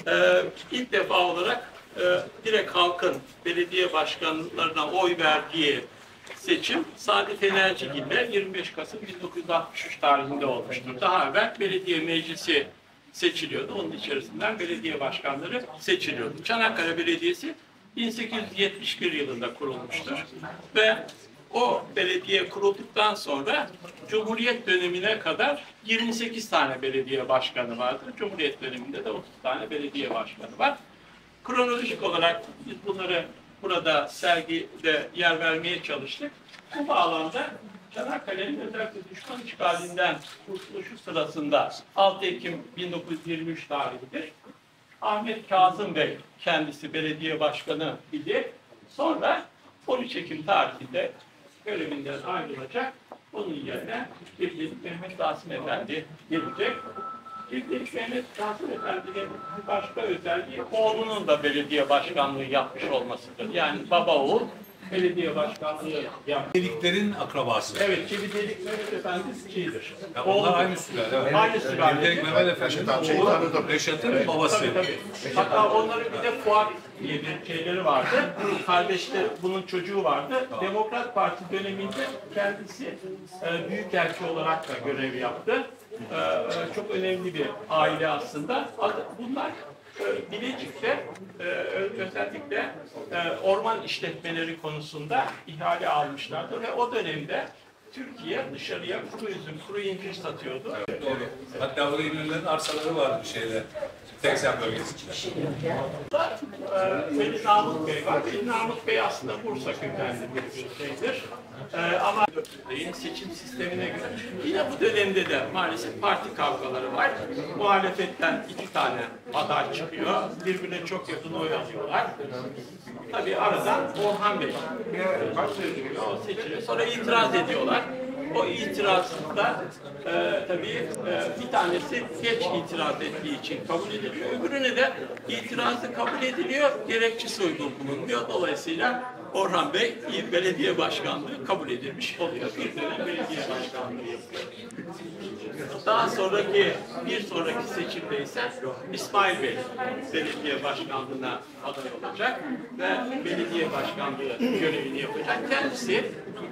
ilk defa olarak direkt halkın belediye başkanlarına oy verdiği seçim Sadi Fenercigil ile 25 Kasım 1963 tarihinde olmuştur. Daha evvel belediye meclisi seçiliyordu. Onun içerisinden belediye başkanları seçiliyordu. Çanakkale Belediyesi 1871 yılında kurulmuştur. Ve o belediye kurulduktan sonra Cumhuriyet dönemine kadar 28 tane belediye başkanı vardır. Cumhuriyet döneminde de 30 tane belediye başkanı var. Kronolojik olarak biz bunları burada sergide yer vermeye çalıştık. Bu bağlamda Çanakkale'nin özellikle düşman işgalinden kurtuluşu sırasında 6 Ekim 1923 tarihidir. Ahmet Kazım Bey kendisi belediye başkanı idi. Sonra 13 Ekim tarihinde görevinden ayrılacak. Onun yerine İblis Mehmet Rasim Efendi gelecek. İblis Mehmet Rasim Efendi'nin başka özelliği oğlunun da belediye başkanlığı yapmış olmasıdır. Yani baba oğul belediye başkanlığı yapmış. Deliklerin akrabası. Evet, Çevidelik Mehmet Efendi Sıçı'ydır. Ya onlar aynı sülale. Evet. Aynı sülale. Çevidelik Mehmet Efendi'nin oğlu Reşat'ın babası. Tabii. Hatta onların bir de Fuat diye bir şeyleri vardı. Kardeşler, bunun çocuğu vardı. Demokrat Parti döneminde kendisi büyükelçi olarak da görev yaptı. Çok önemli bir aile aslında. Bunlar Bilecik'te özellikle orman işletmeleri konusunda ihale almışlardı ve o dönemde Türkiye dışarıya kuru üzüm, kuru incir satıyordu. Doğru. Hatta orada İnönü'nün arsaları vardı şeyde. Teksen bölgesinde. Veli Namık Bey var. Veli Namık Bey aslında Bursa kökenli bir şeydir. Ama seçim sistemine göre yine bu dönemde de maalesef parti kavgaları var. Muhalefetten 2 tane aday çıkıyor. Birbirine çok yakın oy alıyorlar. Tabii aradan Orhan Bey başlıyor, o seçiliyor. Sonra itiraz ediyorlar. O itirazda tabii bir tanesi geç itiraz ettiği için kabul ediliyor. Öbürüne de itirazı kabul ediliyor, gerekçesi uygun bulunmuyor. Dolayısıyla Orhan Bey belediye başkanlığı kabul edilmiş oluyor. Bir dönem belediye başkanlığı yapıyor. Daha sonraki, bir sonraki seçimde ise İsmail Bey belediye başkanlığına aday olacak ve belediye başkanlığı görevini yapacak. Kendisi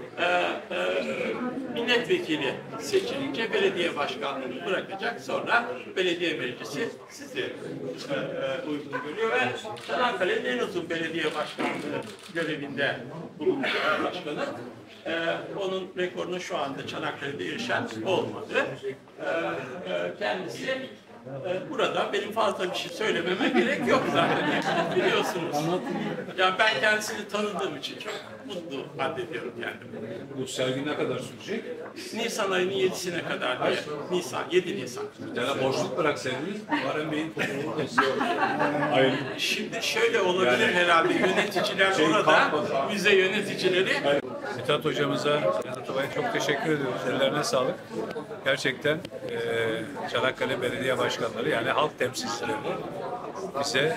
milletvekili seçilince belediye başkanlığını bırakacak. Sonra belediye meclisi sizi uygun görüyor ve Çanakkale'nin en uzun belediye başkanlığı görevinde bulunan başkanı. Onun rekorunu şu anda Çanakkale'de erişen olmadı. Kendisi burada benim fazla bir şey söylememe gerek yok zaten. Biliyorsunuz. Yani ben kendisini tanıdığım için çok mutlu addediyorum kendimi. Bu sergi ne kadar sürecek? Nisan ayının 7'sine kadar diye. Nisan, 7 Nisan. Bir tane boşluk bıraksaydınız, Muharrem Bey'in fotoğrafını da size Hayır. Şimdi şöyle olabilir herhalde, yöneticiler orada, müze yöneticileri. Mithat hocamıza, Mithat Hoca'ya çok teşekkür ediyoruz. Ellerine sağlık. Gerçekten Çanakkale Belediye Başkanları, yani halk temsilcileri bize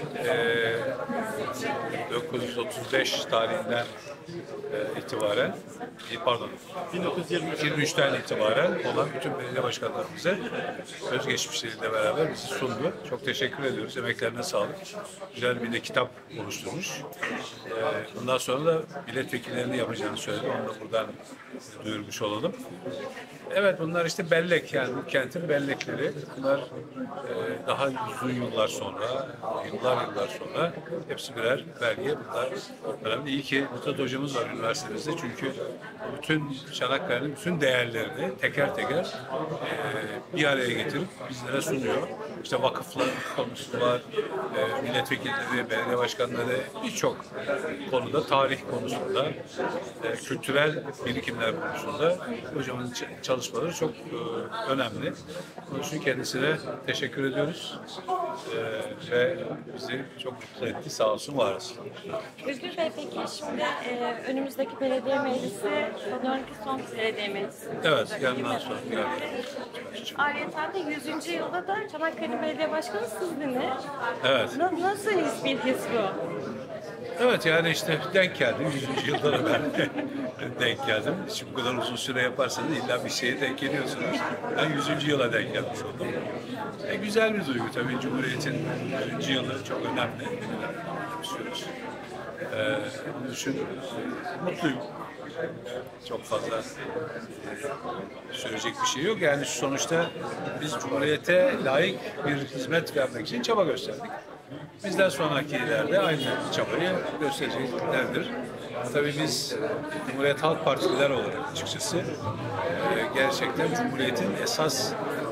1935 tarihinden itibaren, pardon, 1923'ten itibaren olan bütün belediye başkanları bize özgeçmişleriyle beraber bizi sundu. Çok teşekkür ediyoruz. Emeklerine sağlık. Güzel bir de kitap oluşturmuş. Bundan sonra da milletvekillerinin yapacağını söyledi. Onu da buradan duyurmuş olalım. Evet, bunlar işte bellek, yani bu kentin bellekleri. Bunlar daha uzun yıllar sonra, yıllar sonra hepsi birer belge. Bunlar önemli. İyi ki Mithat hocamız var üniversitemizde, çünkü bütün Çanakkale'nin bütün değerlerini teker teker bir araya getirip bizlere sunuyor. İşte vakıflar konusu var, milletvekilleri, belediye başkanları, birçok konuda, tarih konusunda, kültürel birikimler konusunda hocamın çalışmaları çok önemli. Onun için kendisine teşekkür ediyoruz ve bizi çok mutlu etti. Sağ olsun, var olsun. Özgür Bey, peki şimdi önümüzdeki belediye meclisi, sanıyorum ki son belediye meclisi. Evet, yanından sonra. Ayrıca de 100. yılda da Çanakkale Sonraki belediye başkanı sizdiniz. Evet. Nasıl bir his bu? Evet, yani işte denk geldi. 100. yılda da ben denk geldim. Şimdi bu kadar uzun süre yaparsanız illa bir şeye denk geliyorsunuz. Ben 100. yıla denk gelmiş oldum. Güzel bir duygu tabii. Cumhuriyet'in 100. yılı çok önemli. İstiyoruz. Onun için mutluyum. Çok fazla söyleyecek bir şey yok. Yani sonuçta biz Cumhuriyet'e layık bir hizmet vermek için çaba gösterdik. Bizden sonrakiler de aynı çabayı göstereceklerdir. Tabii biz Cumhuriyet Halk Partililer olarak açıkçası gerçekten Cumhuriyet'in esas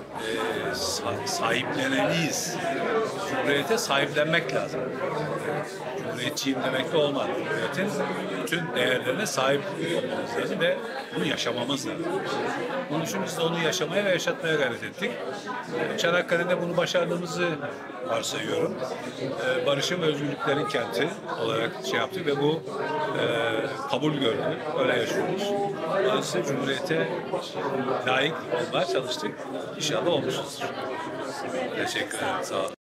sahipleneniyiz. Cumhuriyete sahiplenmek lazım. Cumhuriyetçiyim demek de olmaz. Cumhuriyetin bütün değerlerine sahip olmamız lazım ve bunu yaşamamız lazım. Bunun için biz de onu yaşamaya ve yaşatmaya gayret ettik. Çanakkale'de bunu başardığımızı varsayıyorum. Barışın ve özgürlüklerin kenti olarak şey yaptık ve bu kabul gördü. Öyle yaşıyoruz. Dolayısıyla Cumhuriyete layık olmaya çalıştık. İnşallah olmuşuzdur. Teşekkür ederim. Sağ olun.